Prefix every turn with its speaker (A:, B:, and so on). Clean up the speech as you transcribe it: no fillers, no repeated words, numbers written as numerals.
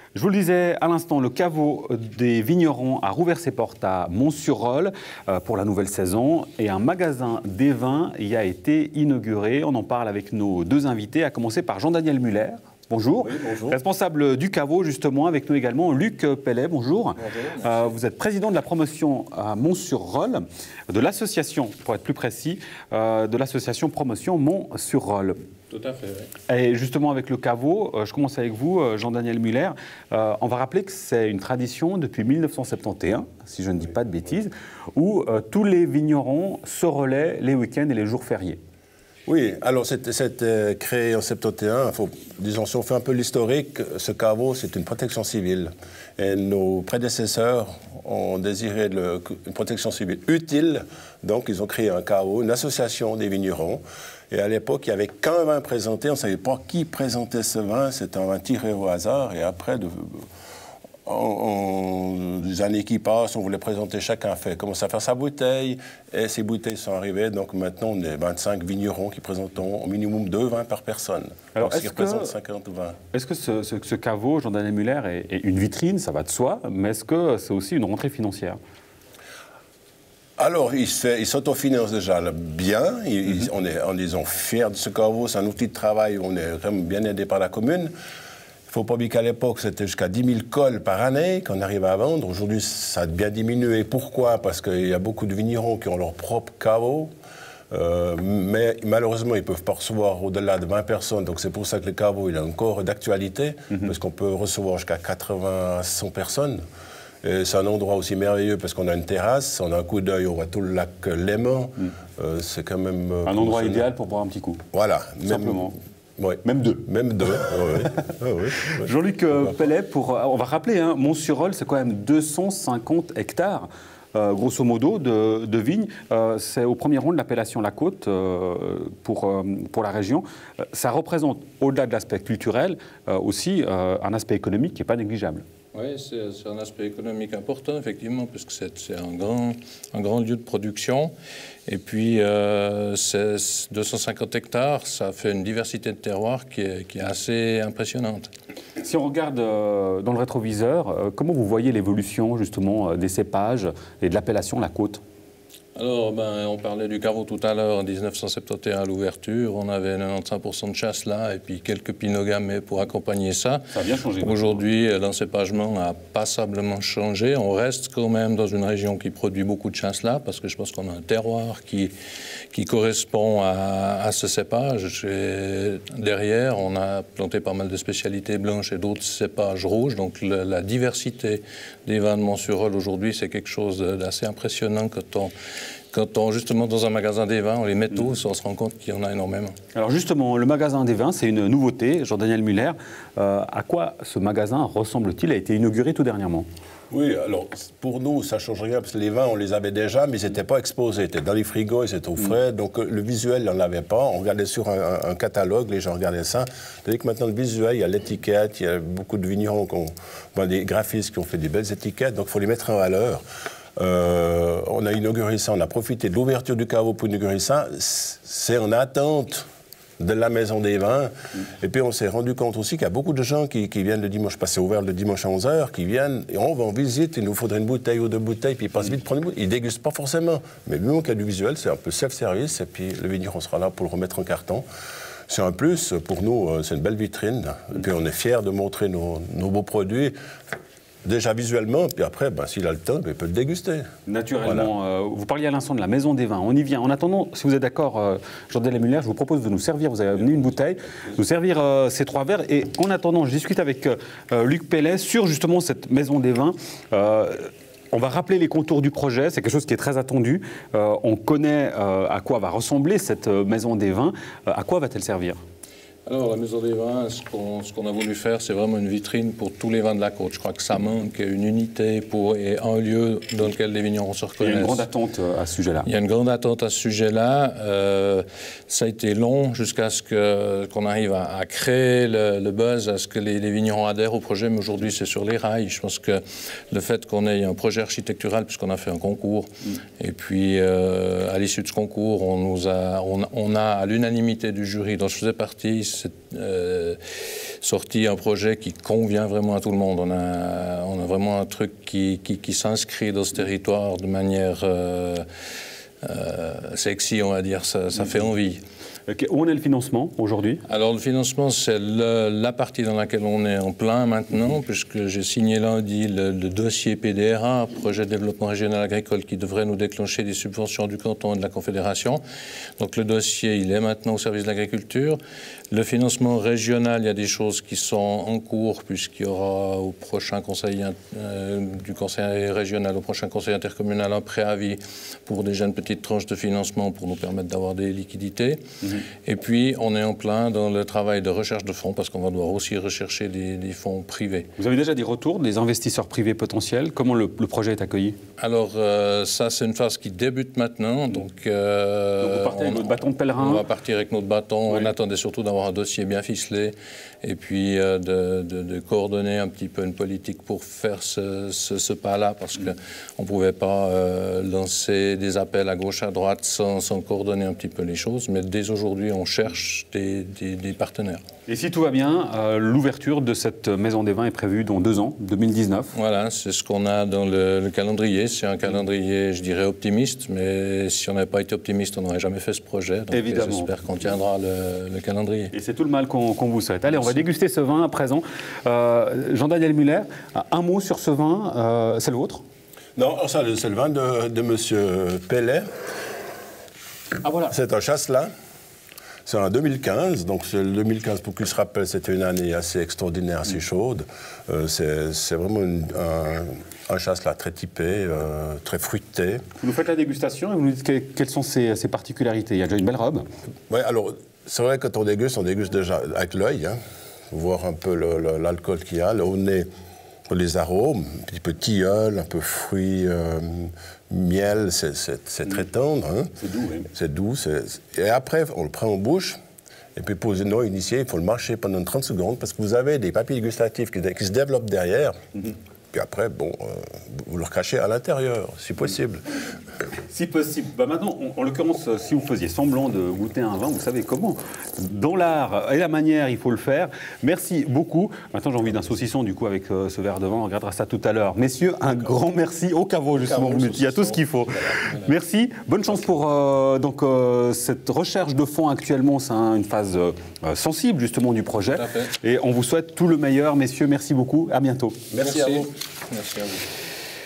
A: Je vous le disais à l'instant, le caveau des vignerons a rouvert ses portes à Mont-sur-Rolle pour la nouvelle saison et un magasin des vins y a été inauguré. On en parle avec nos deux invités, à commencer par Jean-Daniel Muller. Bonjour.
B: Oui, bonjour.
A: Responsable du caveau, justement, avec nous également Luc Pellet. Bonjour.
B: Bonjour.
A: Vous êtes président de la promotion à Mont-sur-Rolle, de l'association, pour être plus précis, de l'association Promotion Mont-sur-Rolle.
B: Tout à fait, oui.
A: Et justement, avec le caveau, je commence avec vous, Jean-Daniel Muller. On va rappeler que c'est une tradition depuis 1971, si je ne dis pas de bêtises, où tous les vignerons se relaient les week-ends et les jours fériés.
B: Oui, alors c'était créé en 71. Disons, si on fait un peu l'historique, ce caveau, c'est une protection civile. Et nos prédécesseurs ont désiré une protection civile utile. Donc, ils ont créé un caveau, une association des vignerons. Et à l'époque, il n'y avait qu'un vin présenté. On ne savait pas qui présentait ce vin. C'était un vin tiré au hasard. Et après, des années qui passent, on voulait présenter, chacun commence à faire sa bouteille, et ces bouteilles sont arrivées, donc maintenant on est 25 vignerons qui présentons au minimum 2 vins par personne.
A: Alors,
B: ce qui représente 50 vins.
A: Est-ce que ce caveau, Jean-Daniel Muller, est une vitrine, ça va de soi, mais est-ce que c'est aussi une rentrée financière ?
B: Alors, il s'autofinance déjà bien. On est, disons, fiers de ce caveau. C'est un outil de travail. On est vraiment bien aidé par la commune. Il ne faut pas oublier qu'à l'époque, c'était jusqu'à 10 000 cols par année qu'on arrivait à vendre. Aujourd'hui, ça a bien diminué. Pourquoi? Parce qu'il y a beaucoup de vignerons qui ont leur propre caveau. Mais malheureusement, ils ne peuvent pas recevoir au-delà de 20 personnes. Donc c'est pour ça que le caveau il a encore d'actualité, parce qu'on peut recevoir jusqu'à 80 à 100 personnes. C'est un endroit aussi merveilleux parce qu'on a une terrasse, on a un coup d'œil, on voit tout le lac Léman. C'est quand même...
A: un endroit idéal pour boire un petit coup.
B: Voilà.
A: Simplement.
B: Oui.
A: Même deux.
B: Même deux, oui.
A: Jean-Luc Pellet, on va rappeler, hein, Mont-sur-Rolle, c'est quand même 250 hectares, grosso modo, de vignes. C'est au premier rang de l'appellation La Côte pour la région. Ça représente, au-delà de l'aspect culturel, aussi un aspect économique qui n'est pas négligeable.
C: Oui, c'est un aspect économique important, effectivement, puisque c'est un grand lieu de production. Et puis, 250 hectares, ça fait une diversité de terroirs qui est assez impressionnante.
A: Si on regarde dans le rétroviseur, comment vous voyez l'évolution, justement, des cépages et de l'appellation La Côte ?
C: Alors, on parlait du caveau tout à l'heure, en 1971 à l'ouverture, on avait 95% de chasselas et puis quelques pinot gamay pour accompagner ça.
A: Ça a bien changé.
C: Aujourd'hui, l'encépagement a passablement changé. On reste quand même dans une région qui produit beaucoup de chasselas parce que je pense qu'on a un terroir qui correspond à ce cépage. Et derrière, on a planté pas mal de spécialités blanches et d'autres cépages rouges. Donc la diversité des vins de Mont-sur-Rolle aujourd'hui, c'est quelque chose d'assez impressionnant quand on, justement, dans un magasin des vins, on les met tous, on se rend compte qu'il y en a énormément. Alors
A: justement, le magasin des vins, c'est une nouveauté. Jean-Daniel Muller, à quoi ce magasin ressemble-t-il? A été inauguré tout dernièrement.
B: Oui, alors pour nous, ça ne change rien, parce que les vins, on les avait déjà, mais ils n'étaient pas exposés. Ils étaient dans les frigos, ils étaient au frais, donc le visuel, on ne l'avait pas. On regardait sur un catalogue, les gens regardaient ça. C'est-à-dire que maintenant, le visuel, il y a l'étiquette, il y a beaucoup de vignerons, des graphistes qui ont fait des belles étiquettes, donc il faut les mettre en valeur. On a inauguré ça, on a profité de l'ouverture du caveau pour inaugurer ça. C'est en attente de la Maison des Vins. Et puis on s'est rendu compte aussi qu'il y a beaucoup de gens qui viennent le dimanche, parce que c'est ouvert le dimanche à 11h, qui viennent, et on va en visite, il nous faudrait une bouteille ou 2 bouteilles, puis ils passent vite prendre une bouteille. Ils ne dégustent pas forcément. Mais vu qu'il y a du visuel, c'est un peu self-service, et puis le vigneron sera là pour le remettre en carton. C'est un plus, pour nous, c'est une belle vitrine. Et puis on est fiers de montrer nos beaux produits. Déjà visuellement, puis après, s'il a le temps, il peut le déguster.
A: Naturellement. Voilà. Vous parliez à l'instant de la Maison des Vins. On y vient. En attendant, si vous êtes d'accord, Jean-Daniel Muller, je vous propose de nous servir, vous avez amené une bouteille, nous servir ces 3 verres. Et en attendant, je discute avec Luc Pellet sur justement cette Maison des Vins. On va rappeler les contours du projet, c'est quelque chose qui est très attendu. On connaît à quoi va ressembler cette Maison des Vins. À quoi va-t-elle servir ?
C: Alors, la Maison des Vins, ce qu'on a voulu faire, c'est vraiment une vitrine pour tous les vins de la côte. Je crois que ça manque une unité et un lieu dans lequel les vignerons se reconnaissent.
A: Il y a une grande attente à ce sujet-là.
C: Il y a une grande attente à ce sujet-là. Ça a été long jusqu'à ce qu'on arrive à créer le buzz, à ce que les vignerons adhèrent au projet. Mais aujourd'hui, c'est sur les rails. Je pense que le fait qu'on ait un projet architectural, puisqu'on a fait un concours, et puis à l'issue de ce concours, on a à l'unanimité du jury dont je faisais partie, sorti un projet qui convient vraiment à tout le monde. On a vraiment un truc qui s'inscrit dans ce territoire de manière sexy, on va dire, ça fait envie.
A: Où en est le financement aujourd'hui?
C: Alors le financement, c'est la partie dans laquelle on est en plein maintenant, puisque j'ai signé lundi le dossier PDRA, Projet de développement régional agricole, qui devrait nous déclencher des subventions du canton et de la Confédération. Donc le dossier, il est maintenant au service de l'agriculture. Le financement régional, il y a des choses qui sont en cours, puisqu'il y aura au prochain conseil du conseil régional, au prochain conseil intercommunal, un préavis pour des jeunes petites tranches de financement pour nous permettre d'avoir des liquidités. Et puis, on est en plein dans le travail de recherche de fonds, parce qu'on va devoir aussi rechercher des fonds privés.
A: Vous avez déjà des retours des investisseurs privés potentiels? Comment le projet est accueilli?
C: Alors, ça, c'est une phase qui débute maintenant. Donc
A: vous partez avec votre bâton de pèlerin?
C: On va partir avec notre bâton.
A: Oui.
C: On attendait surtout d'avoir un dossier bien ficelé et puis de coordonner un petit peu une politique pour faire ce pas-là, parce qu'on ne pouvait pas lancer des appels à gauche, à droite sans coordonner un petit peu les choses. Mais dès aujourd'hui, on cherche des partenaires.
A: Et si tout va bien, l'ouverture de cette Maison des Vins est prévue dans 2 ans, 2019.
C: Voilà, c'est ce qu'on a dans le calendrier. C'est un calendrier, je dirais, optimiste, mais si on n'avait pas été optimiste, on n'aurait jamais fait ce projet. Donc
A: évidemment.
C: J'espère qu'on tiendra le calendrier.
A: Et c'est tout le mal qu'on vous souhaite. Allez, on va déguster ce vin à présent. Jean-Daniel Muller, un mot sur ce vin, c'est le vôtre?
B: Non, ça, c'est le vin de M. Pellet.
A: Ah voilà.
B: C'est un chasselas. C'est en 2015, donc le 2015, pour qu'il se rappelle, c'était une année assez extraordinaire, assez chaude. C'est vraiment un chasselas très typé, très fruité.
A: Vous nous faites la dégustation et vous nous dites quelles sont ses particularités. Il y a déjà une belle robe.
B: Oui, alors, c'est vrai que quand on déguste déjà avec l'œil, hein, voir un peu l'alcool qu'il y a. Là, au nez, les arômes, un petit peu tilleul, un peu fruits, miel, c'est très tendre. Hein.
A: C'est doux, oui.
B: C'est doux. Et après, on le prend en bouche. Et puis pour une eau initiée, il faut le mâcher pendant 30 secondes parce que vous avez des papilles gustatives qui se développent derrière. Puis après, bon, vous le recachez à l'intérieur, si possible.
A: Si possible. Bah maintenant, en l'occurrence, si vous faisiez semblant de goûter un vin, vous savez comment. Dans l'art et la manière, il faut le faire. Merci beaucoup. Maintenant, j'ai envie d'un saucisson, du coup, avec ce verre de vin. On regardera ça tout à l'heure. Messieurs, un grand merci au caveau, justement. Il y a tout ce qu'il faut. Voilà. Merci. Bonne chance pour cette recherche de fonds actuellement. C'est une phase sensible, justement, du projet. Et on vous souhaite tout le meilleur. Messieurs, merci beaucoup. À bientôt.
B: Merci à vous.
C: Merci à vous.